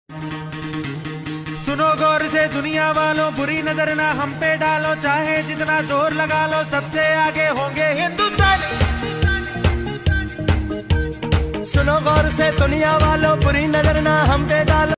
सुनो गौर से दुनिया वालों, बुरी नजर ना हम पे डालो, चाहे जितना जोर लगा लो, सबसे आगे होंगे हिंदुस्तानी। सुनो गौर से दुनिया वालों, बुरी नजर ना हम पे डालो।